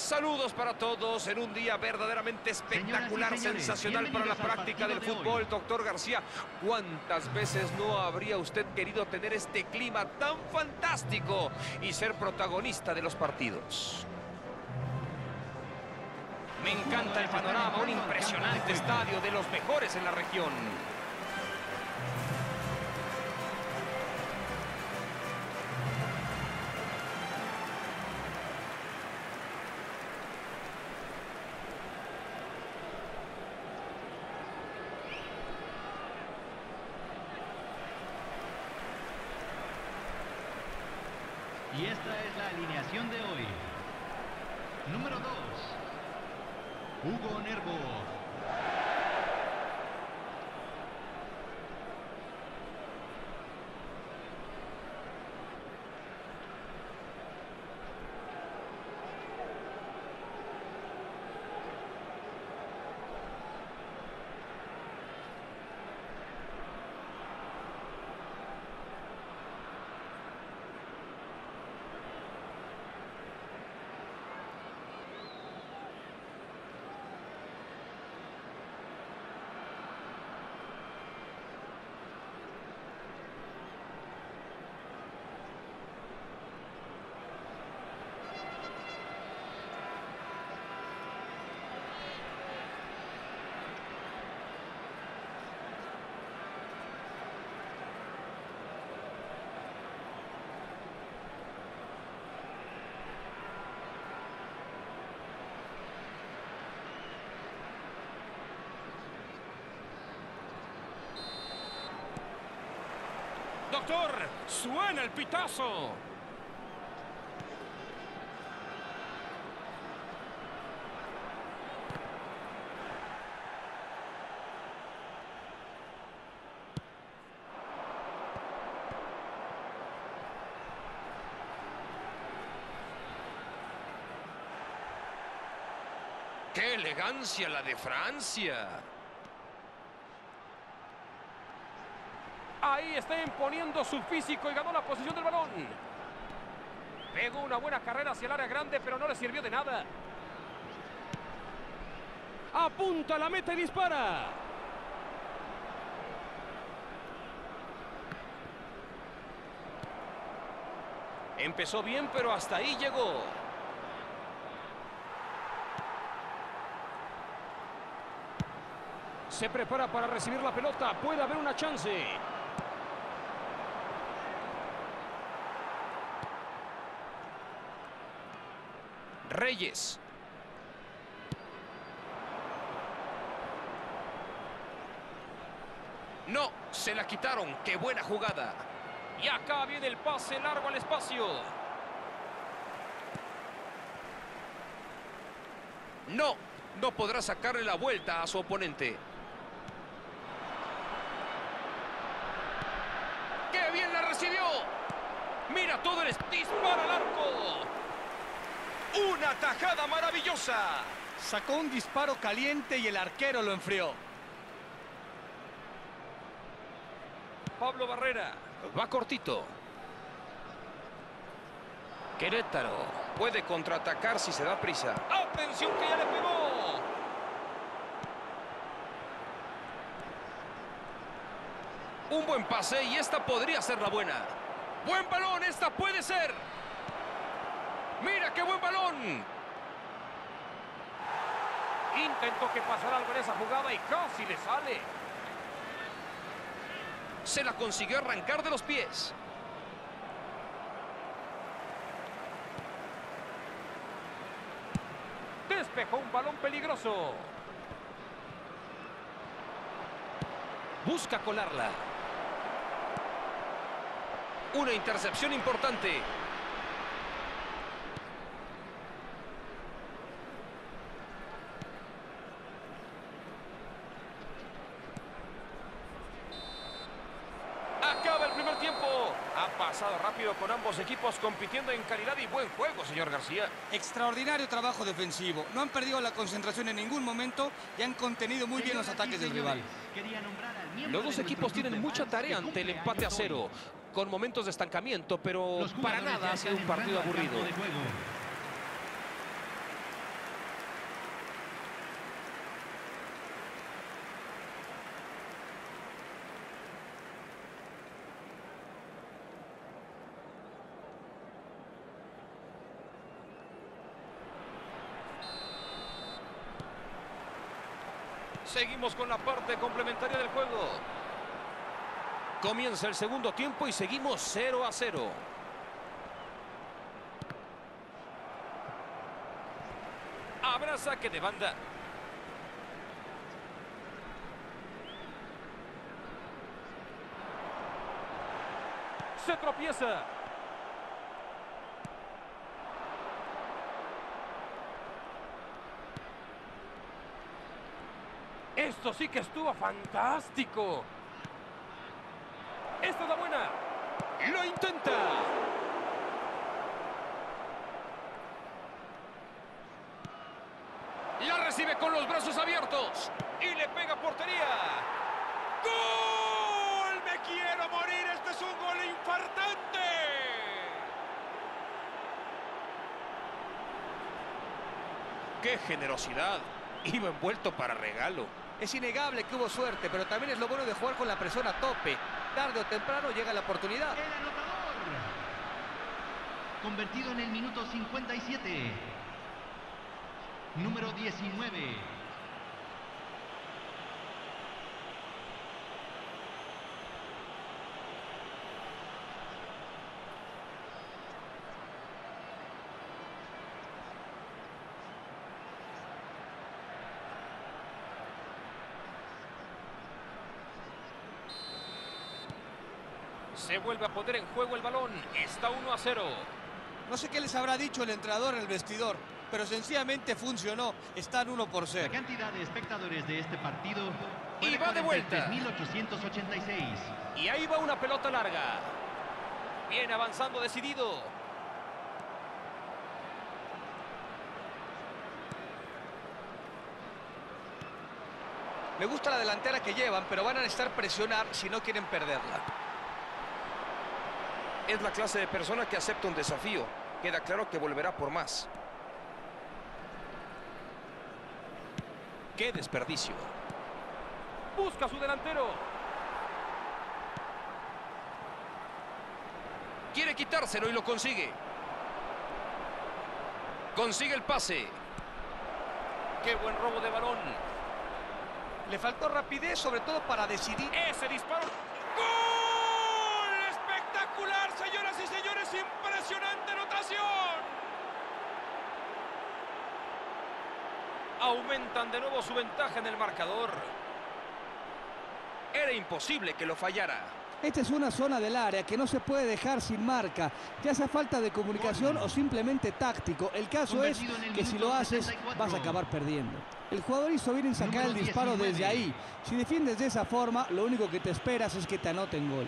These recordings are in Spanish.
Saludos para todos en un día verdaderamente espectacular, sensacional para la práctica del fútbol. Doctor García, ¿cuántas veces no habría usted querido tener este clima tan fantástico y ser protagonista de los partidos? Me encanta el panorama, un impresionante estadio de los mejores en la región. Y esta es la alineación de hoy. Número 2, Hugo Nervo. Doctor, suena el pitazo. ¡Qué elegancia la de Francia! Ahí está imponiendo su físico y ganó la posición del balón. Pegó una buena carrera hacia el área grande, pero no le sirvió de nada. Apunta a la meta y dispara. Empezó bien, pero hasta ahí llegó. Se prepara para recibir la pelota. Puede haber una chance. Reyes. No, se la quitaron. ¡Qué buena jugada! Y acá viene el pase largo al espacio. No, no podrá sacarle la vuelta a su oponente. ¡Qué bien la recibió! Mira todo el disparo al arco. ¡Una tajada maravillosa! Sacó un disparo caliente y el arquero lo enfrió. Pablo Barrera va cortito. Querétaro puede contraatacar si se da prisa. ¡Atención que ya le pegó! Un buen pase y esta podría ser la buena. ¡Buen balón! ¡Esta puede ser! ¡Mira qué buen balón! Intentó que pasara algo en esa jugada y casi le sale. Se la consiguió arrancar de los pies. Despejó un balón peligroso. Busca colarla. Una intercepción importante. Acaba el primer tiempo. Ha pasado rápido con ambos equipos compitiendo en calidad y buen juego, señor García. Extraordinario trabajo defensivo. No han perdido la concentración en ningún momento y han contenido muy bien los ataques del rival. Los dos equipos tienen mucha tarea ante el empate a 0, con momentos de estancamiento, pero para nada ha sido un partido aburrido. Seguimos con la parte complementaria del juego. Comienza el segundo tiempo y seguimos 0-0. Habrá saque de banda. Se tropieza. Esto sí que estuvo fantástico. Esta es la buena. Lo intenta. La recibe con los brazos abiertos. Y le pega a portería. ¡Gol! ¡Me quiero morir! ¡Este es un gol infartante! ¡Qué generosidad! Iba envuelto para regalo. Es innegable que hubo suerte, pero también es lo bueno de jugar con la presión a tope. Tarde o temprano llega la oportunidad. El anotador. Convertido en el minuto 57. Número 19. Se vuelve a poner en juego el balón. Está 1-0. No sé qué les habrá dicho el entrenador en el vestidor, pero sencillamente funcionó. Están 1-0. La cantidad de espectadores de este partido fue Y va de vuelta. 3.886. Y ahí va una pelota larga. Viene avanzando decidido. Me gusta la delantera que llevan, pero van a necesitar presionar si no quieren perderla. Es la clase de persona que acepta un desafío. Queda claro que volverá por más. ¡Qué desperdicio! Busca a su delantero. Quiere quitárselo y lo consigue. Consigue el pase. ¡Qué buen robo de balón! Le faltó rapidez, sobre todo para decidir. ¡Ese disparo! ¡Gol! ¡Espectacular, señoras y señores! ¡Impresionante anotación! Aumentan de nuevo su ventaja en el marcador. Era imposible que lo fallara. Esta es una zona del área que no se puede dejar sin marca, ya sea falta de comunicación o simplemente táctico. El caso es que si lo haces, vas a acabar perdiendo. El jugador hizo bien en sacar el disparo desde ahí. Si defiendes de esa forma, lo único que te esperas es que te anoten gol.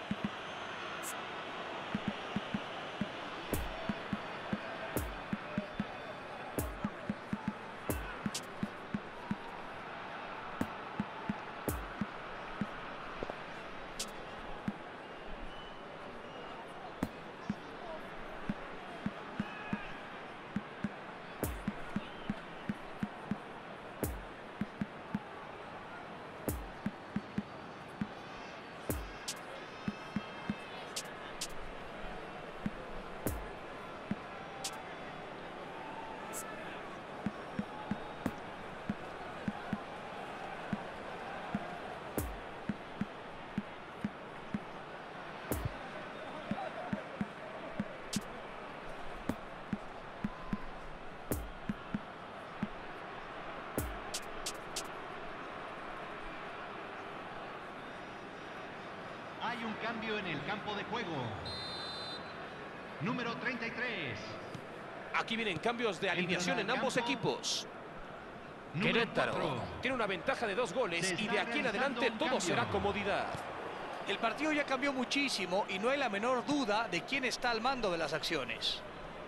Hay un cambio en el campo de juego. Número 33. Aquí vienen cambios de alineación en ambos equipos. Querétaro tiene una ventaja de 2 goles y de aquí en adelante todo será comodidad. El partido ya cambió muchísimo y no hay la menor duda de quién está al mando de las acciones.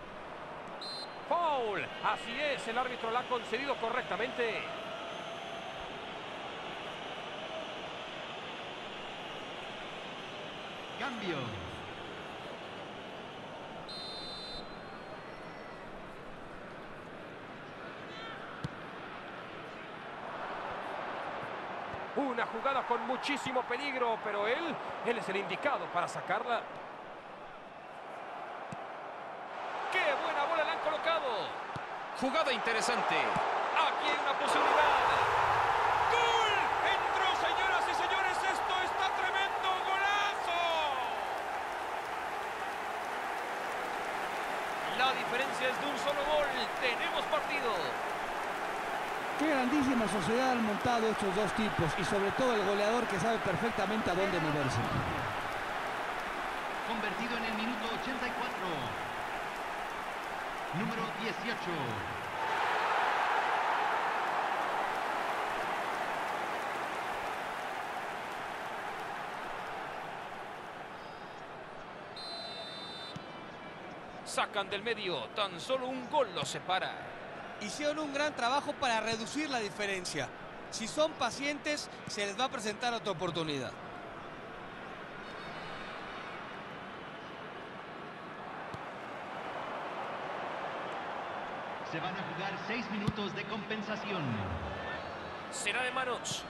¡Foul! Así es, el árbitro la ha concedido correctamente. Cambio. Una jugada con muchísimo peligro, pero él es el indicado para sacarla. ¡Qué buena bola le han colocado! Jugada interesante. Aquí hay una posibilidad. ¡Gol! La diferencia es de un solo gol. Tenemos partido. Qué grandísima sociedad han montado estos dos tipos y sobre todo el goleador que sabe perfectamente a dónde moverse. Convertido en el minuto 84. Número 18. Sacan del medio. Tan solo un gol los separa. Hicieron un gran trabajo para reducir la diferencia. Si son pacientes, se les va a presentar otra oportunidad. Se van a jugar 6 minutos de compensación. Será de manos.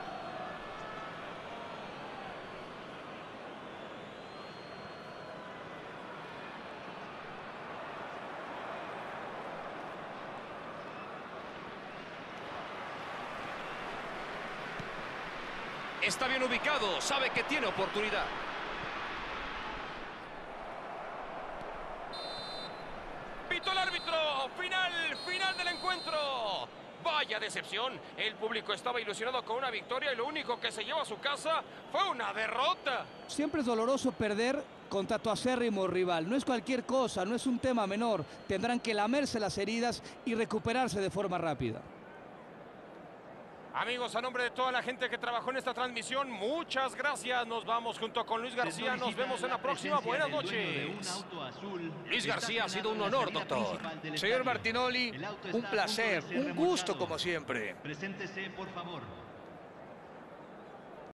Está bien ubicado, sabe que tiene oportunidad. Pitó el árbitro, final del encuentro. Vaya decepción, el público estaba ilusionado con una victoria y lo único que se llevó a su casa fue una derrota. Siempre es doloroso perder contra tu acérrimo rival. No es cualquier cosa, no es un tema menor. Tendrán que lamerse las heridas y recuperarse de forma rápida. Amigos, a nombre de toda la gente que trabajó en esta transmisión, muchas gracias. Nos vamos junto con Luis García. Nos vemos en la próxima. Buenas noches. Luis García, ha sido un honor, doctor. Señor Martinoli, un placer, un gusto como siempre. Preséntese, por favor.